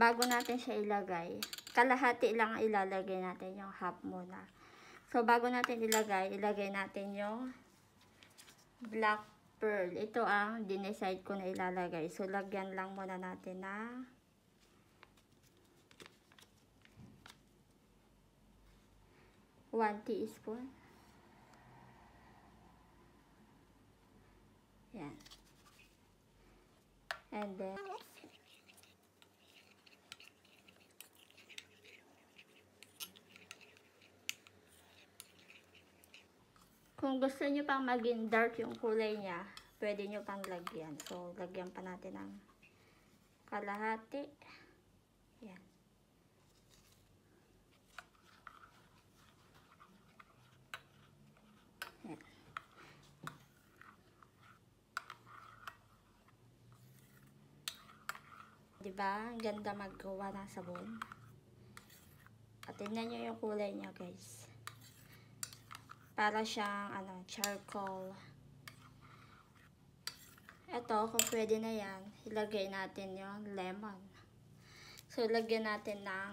bago natin siya ilagay, kalahati lang ilalagay natin, yung half muna. So, bago natin ilagay natin yung black pearl. Ito ang dineside ko na ilalagay. So, lagyan lang muna natin na 1 teaspoon. Yan. And then, kung gusto nyo pang maging dark yung kulay niya, pwede nyo pang lagyan. So, lagyan pa natin ng kalahati. Yan. Yan. Diba? Ganda maggawa ng sabon. At tingnan nyo yung kulay niya, guys. Para siyang charcoal. Ito, kung pwede na yan, ilagay natin yung lemon. So, lagyan natin ng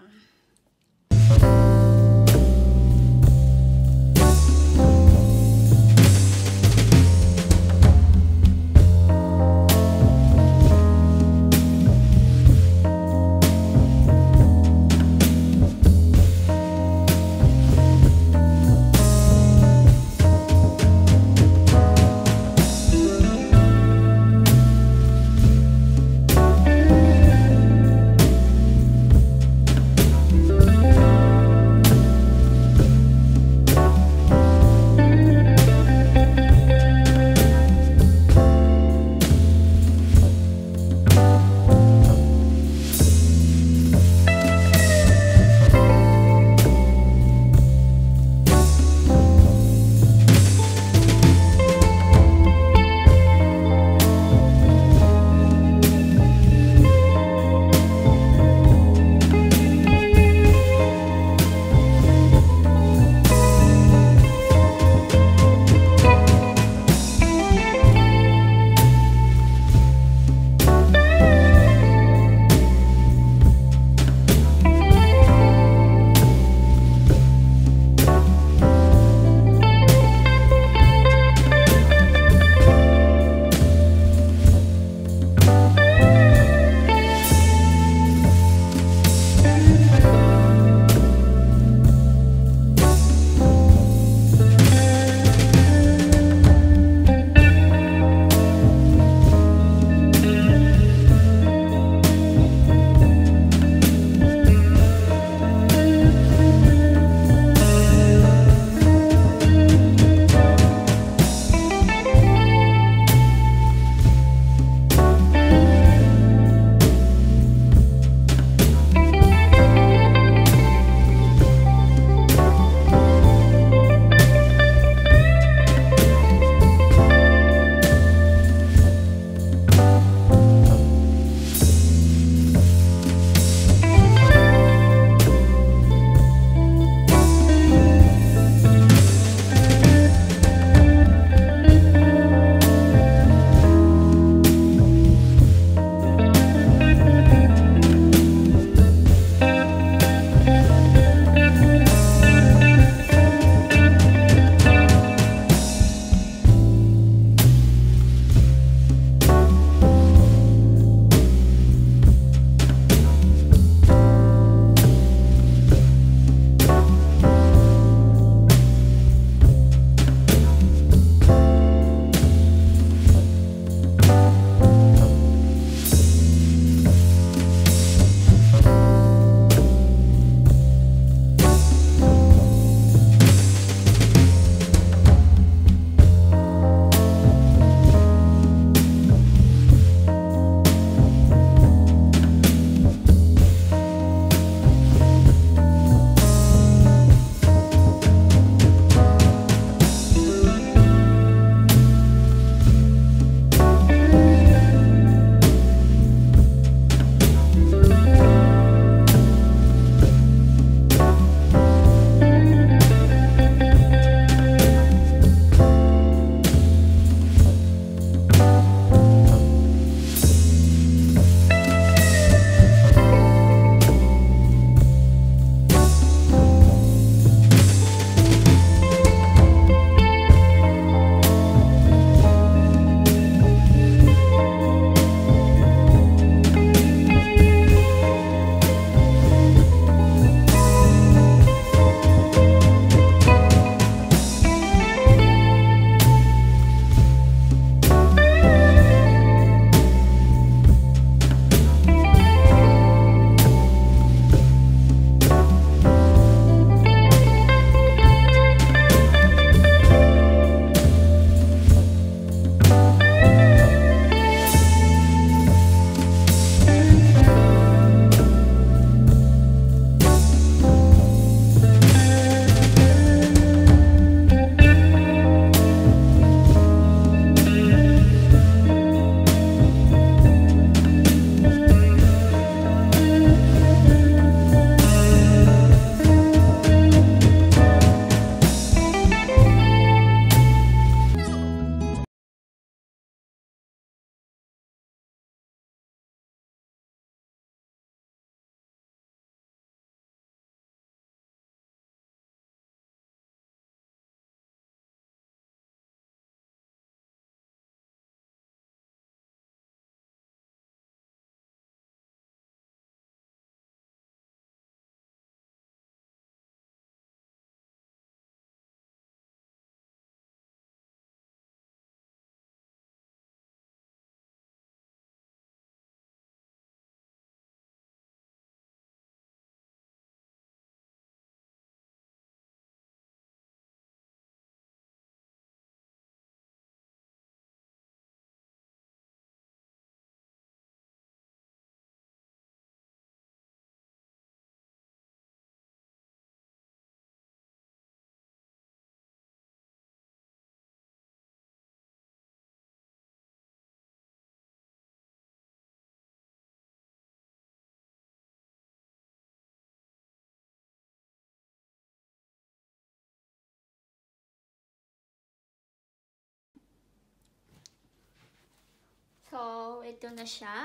So, ito na siya.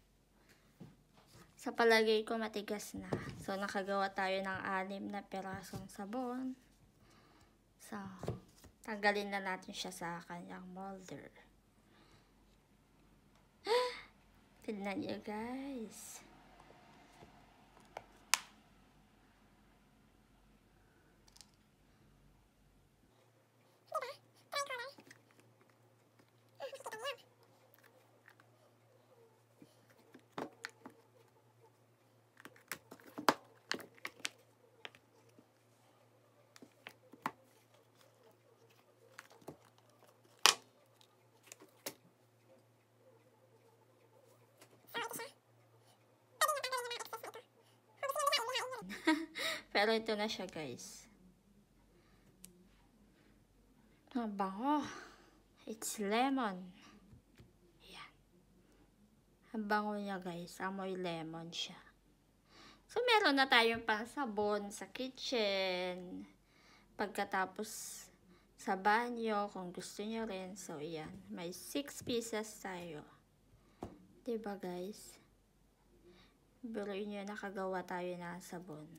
Sa palagay ko, matigas na. So, nakagawa tayo ng 6 na perasong sabon. So, tanggalin na natin siya sa kanyang molder. Tignan niyo, guys. Pero ito na siya, guys. Ang bango. It's lemon. Ayan. Ang bango niya, guys. Amoy lemon siya. So, meron na tayong pansabon sa kitchen. Pagkatapos sa banyo, kung gusto niyo rin. So, ayan. May 6 pieces tayo. Diba, guys? Biruin nyo, nakagawa tayo ng sabon.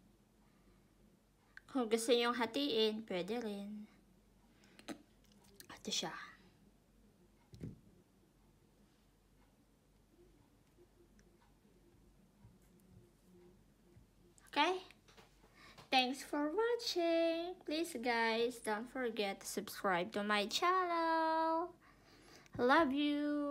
Kung gusto nyo hatiin, pwede rin. Ito siya. Okay? Thanks for watching. Please, guys, don't forget to subscribe to my channel. Love you.